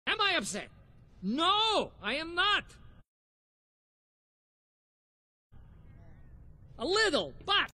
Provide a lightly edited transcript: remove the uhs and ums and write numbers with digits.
Am I upset? No, I am not. A little, but